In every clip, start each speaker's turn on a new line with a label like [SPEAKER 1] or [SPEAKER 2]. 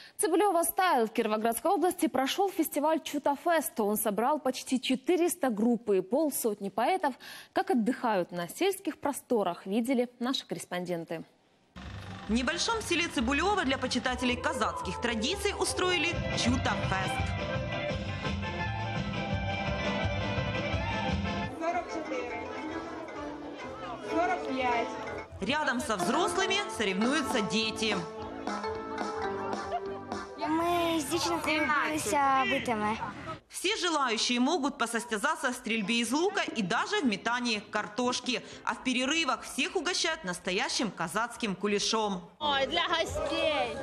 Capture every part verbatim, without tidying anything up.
[SPEAKER 1] Цибулево Стайл в Кировоградской области прошел фестиваль Чутафест. Он собрал почти четыреста групп и полсотни поэтов. Как отдыхают на сельских просторах, видели наши корреспонденты.
[SPEAKER 2] В небольшом селе Цибулево для почитателей казацких традиций устроили Чутафест.
[SPEAKER 3] сорок четыре, сорок пять.
[SPEAKER 2] Рядом со взрослыми соревнуются дети.
[SPEAKER 4] Мы с дівчинкою билися битами.
[SPEAKER 2] Все желающие могут посостязаться в стрельбе из лука и даже в метании картошки. А в перерывах всех угощают настоящим казацким кулешом.
[SPEAKER 5] Ой, для гостей.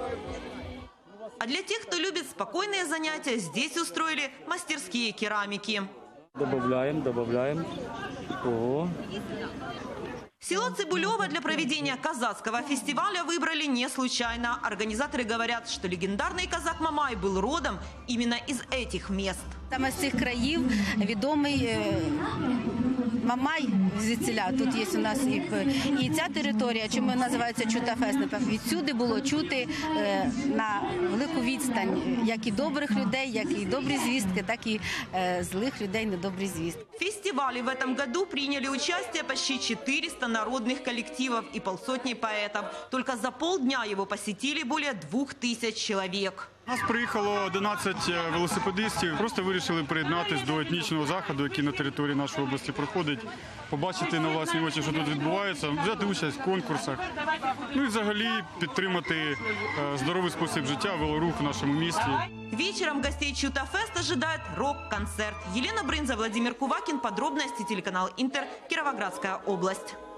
[SPEAKER 2] А для тех, кто любит спокойные занятия, здесь устроили мастерские керамики.
[SPEAKER 6] Добавляем, добавляем. Ого.
[SPEAKER 2] Село Цибулево для проведения казацкого фестиваля выбрали не случайно. Организаторы говорят, что легендарный казак Мамай был родом именно из этих мест.
[SPEAKER 7] Саме з цих країв відомий Мамай звідсіля. Тут є у нас і, і ця територія, чому називається Чутафест. Відсюди було чути на велику відстань як і добрих людей, як і добрі звістки, так і злих людей недобрі звістки.
[SPEAKER 2] В фестивале в этом году приняли участие почти четыреста народных коллективов и полсотни поэтов. Только за полдня его посетили более двух тысяч человек.
[SPEAKER 8] У нас приїхало одинадцять велосипедистів. Просто вирішили приєднатися до етнічного заходу, який на території нашої області проходить, побачити на власні очі, що тут відбувається, взяти участь в конкурсах, ну і взагалі підтримати здоровий спосіб життя, велорух в нашому місті.
[SPEAKER 2] Вечером гостей Чутафест ожидает рок-концерт. Елена Брынза, Владимир Кувакин. Подробности телеканал Интер. Кировоградская область.